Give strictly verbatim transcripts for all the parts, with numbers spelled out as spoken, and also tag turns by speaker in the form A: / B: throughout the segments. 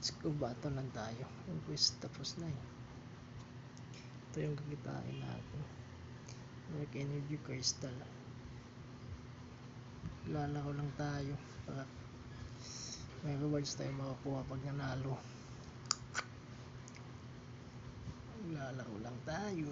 A: Let's go, bato lang tayo. Yung quiz tapos na eh. Ito yung kakitain natin. Dark Energy Crystal. Lalako lang tayo para may rewards tayo makakuha pag nanalo. Lalako lang tayo.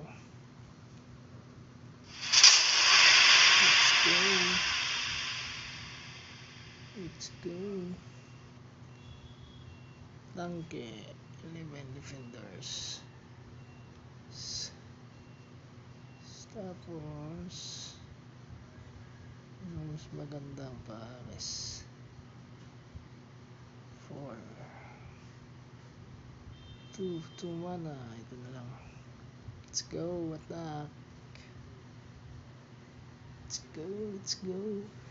A: Let's go. Let's go. Tanke. eleven defenders. Tapos mas magandang pares. four. two. two mana. Ito na lang. Let's go. Attack. Let's go. Let's go.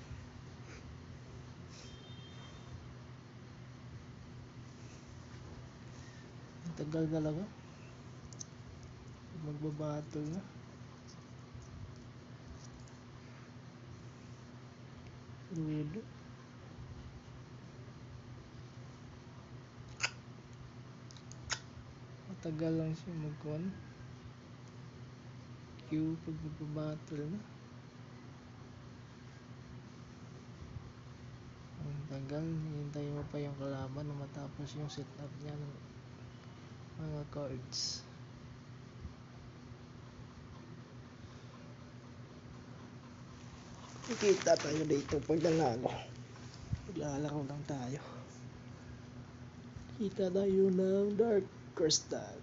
A: Tagal talaga. Magbabattle na. Ludo. Matagal lang siya mag-con. Q pag magbabattle na. Ang tagal. Hintayin mo pa yung kalaban na matapos yung setup niya ng mga cards. Kita tayo dito pag nanalo. Maglalaro lang tayo. Kita tayo ng Dark Crystal.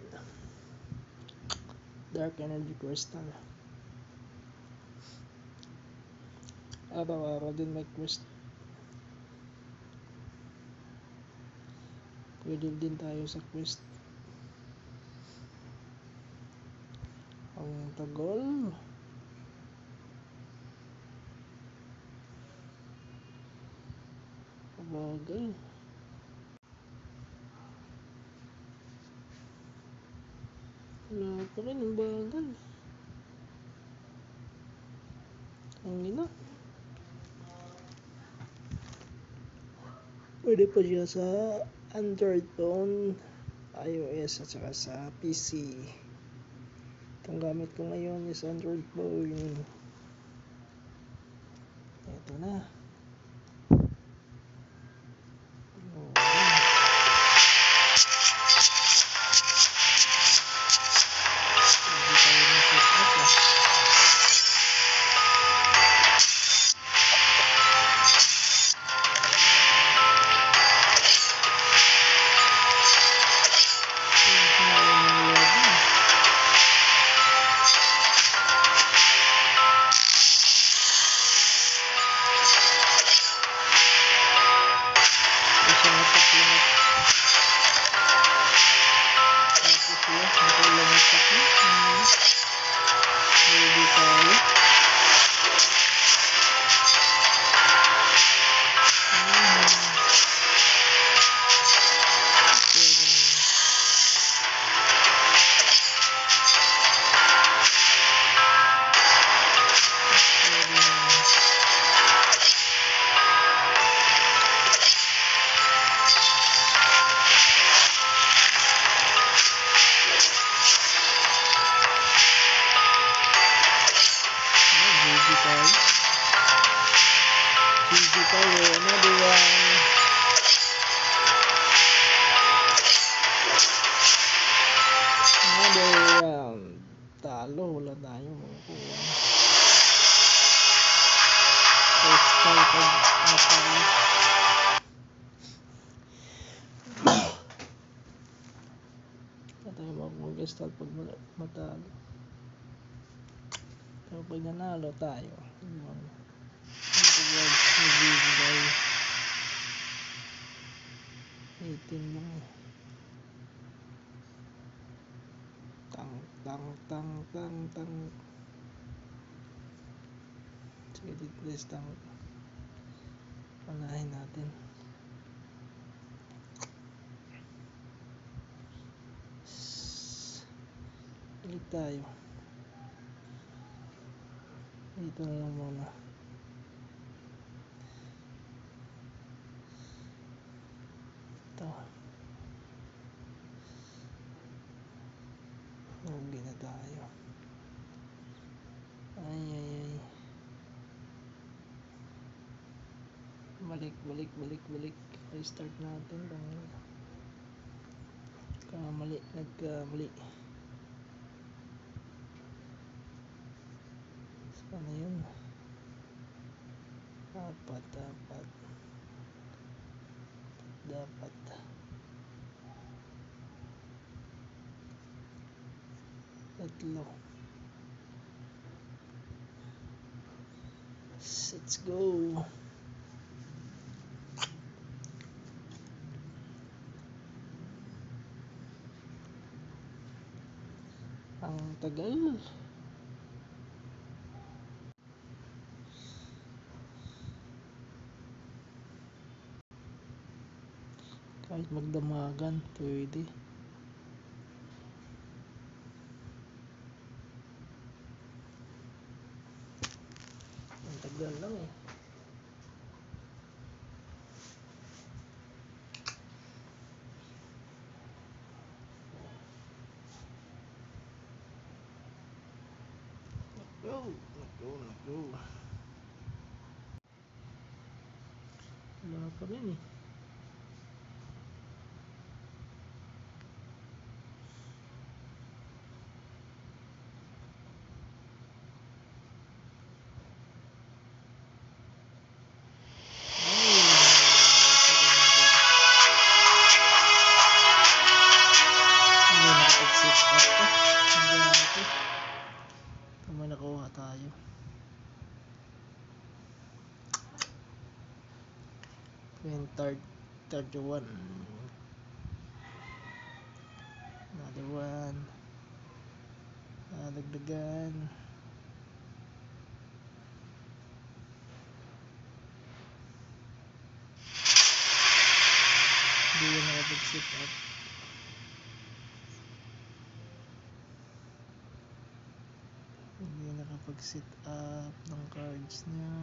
A: Dark Energy Crystal. Araw-araw din may quest. Pwede din tayo sa quest. Ang tagal. Bagal. Wala pa rin ang bagal. Ang ina. Pwede pa siya sa Android phone, iOS at saka sa P C. Itong gamit ko ngayon is Android phone. Ito na. Talo, wala tayo makukuha. First time pag matalo. Wala tayo makukuha pag matalo. Pero pag nanalo tayo, magbibigay eighteen lang. Tang tang tang tang tang. Sige, dito tang panahin natin. Balik tayo. Dito na lang muna. Ito. balik, balik, balik, balik. Restart natin kung kamali, nagkamali. Sana yun. Apat, apat. Dapat. Tatlo. Let's go. Ang tagal. Kahit magdamagan, pwede. Ang tagal lang eh. Go, go, go. Wala pa rin eh. Tayo twenty, thirty-one. Another one. Nadagdagan. Hindi yun nakapag-sit up. Hindi nakapag-sit up ng cards niya.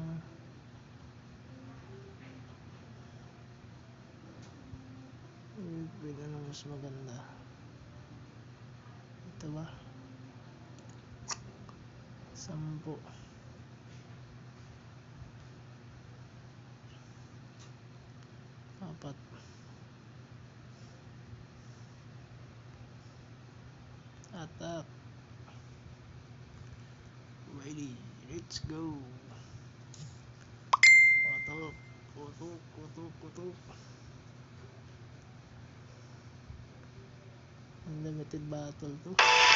A: Pwede na mas maganda. Ito ba? Sampo. Apat. Atak. Ready. Let's go. Kutok. Kutok. Kutok. Kutok. Unlimited battle to.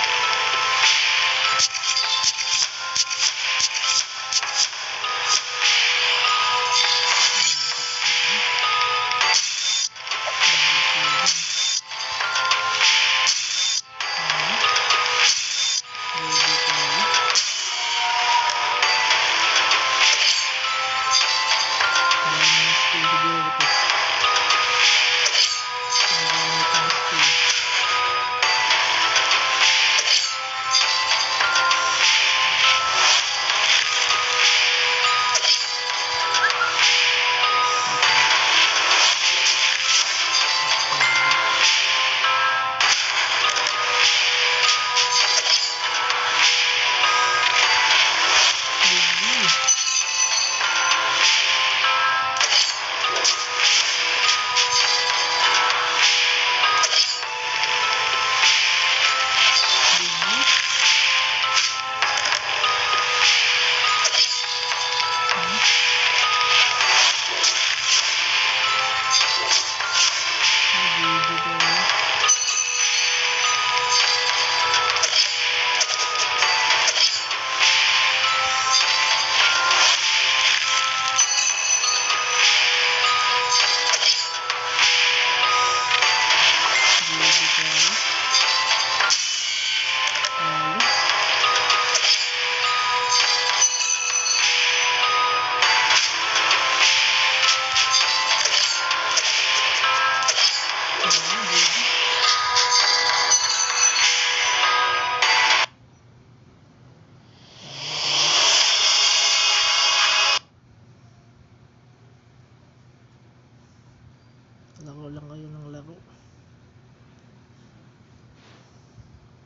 A: Laro lang kayo ng laro.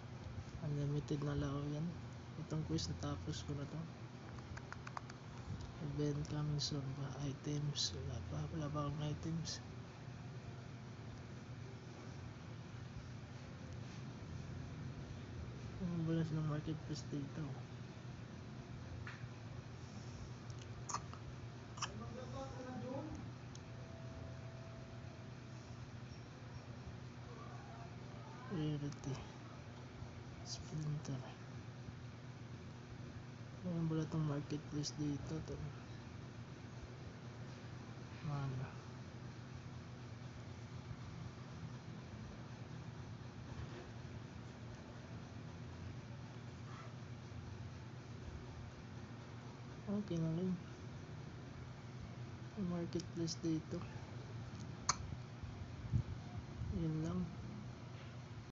A: Unlimited na laro yan. Itong quiz natapos ko na to. Event coming soon ba? Items, wala pa, wala pa akong items. Ang bulas ng marketplace dito. Reality Splinter. Ang bulas ng marketplace dito to. Mana. Okay na rin. Ang marketplace dito. Yun lang.